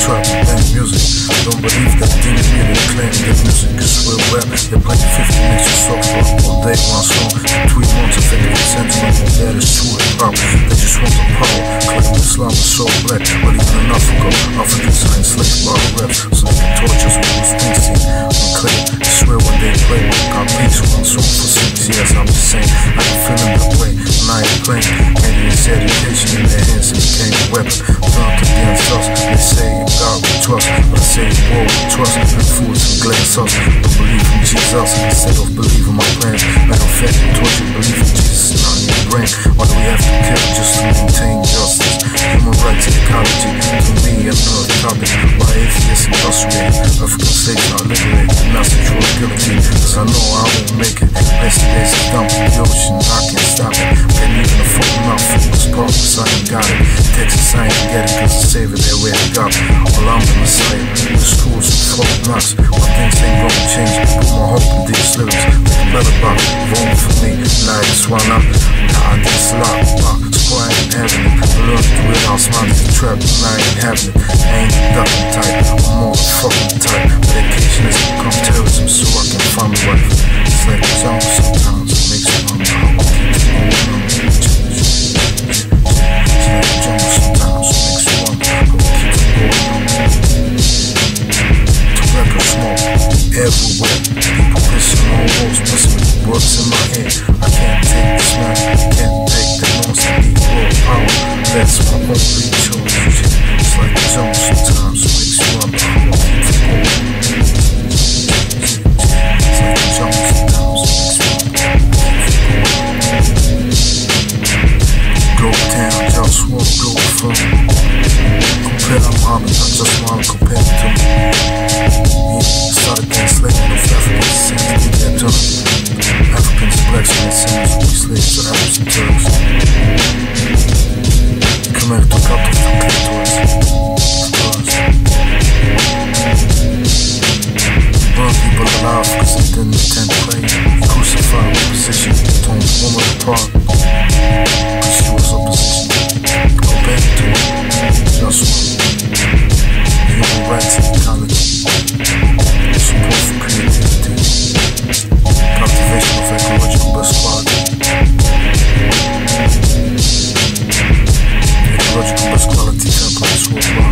trap and music. Don't believe that thing really claim that music is real rap. They play 50 minutes of soft rock all day, one song. 3 months of thinking sentiment, all that is true and pop. They just want the power, claim Islam is so black. But even in Africa, Africans are enslaved by the raps, so they can torture us with Bruce Springsteen. Unclear, I swear when they play, got beats one song for 6 years. I'm just saying, I can feel them that way, and I ain't playing. Indians education in their hands and became a weapon. Turned against us, they say in God we trust, but I say in war we trust, and fools and glass us. Don't believe in Jesus instead of believing my plans. Matter of fact, I told you believe in Jesus, not in your brain. Why do we have to kill just to maintain justice? Human rights and ecology, to me another topic. Why atheists incarcerated, African slaves not liberated, and that's the true guillotine. Cause I know I won't make it. Best days is dump in the ocean, I can't stop it. Can't even afford my focus purpose, I ain't got it. Texas, I ain't get it, cause the savior there where I got it. Well, I'm the Messiah, the schools and folk knocks. When things ain't gonna change, put my hope in these lyrics. Make a better box, vote for me, now it's one up. Nah, this lot, so I ain't having it. I learned to do it, I'll smile at the trap, and I ain't having it. I ain't ducking type, I'm more fucking type. Medication has become terrorism, so I can find my wife. It's like a jungle sometimes, it makes me wonder how I keep it going. It's like a jungle sometimes, it makes me wonder how I keep it going. Tobacco smoke everywhere, people pissing on walls, pissing with words in my head. I can't take this man, can't take the noise, I need world power. That's my only choice. It's like a jungle sometimes, it makes me wonder how I keep it going. It's like a jungle sometimes, it makes me wonder how I keep it going. Globetown, JustWar, Globalfirm. Compare Muhammad, I just wanna compare it to me. He started enslaving of Africans since he get to Africans, blacks, and sinners, we slaves to Arabs and Turks. Khmer took out of the clitoris. Burn people alive cause they didn't attend prayer. Crucified opposition, torn woman apart cause she was opposition. Go back to JustWar. Human rights and ecology. Support for creativity. Cultivation of ecological best quality. Ecological best quality templates worldwide.